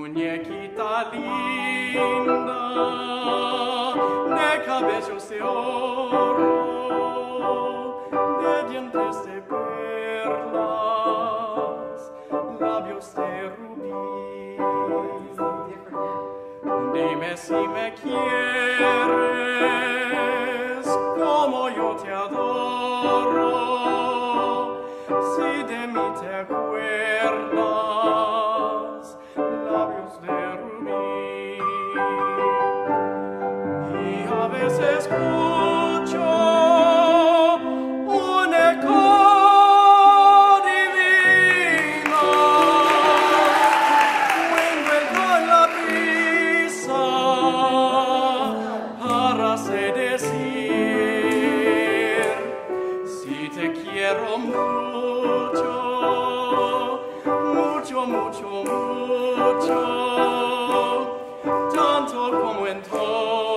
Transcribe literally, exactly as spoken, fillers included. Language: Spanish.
muñequita linda, de cabellos de oro, de dientes de perlas, labios de rubí. Dime si me quieres como yo te adoro, si de mí te acuerdas, labios de rubí. Y a veces escucho un eco divino, envuelto en la brisa, para se decir, si te quiero mucho, mucho, mucho, mucho, tanto como en todo.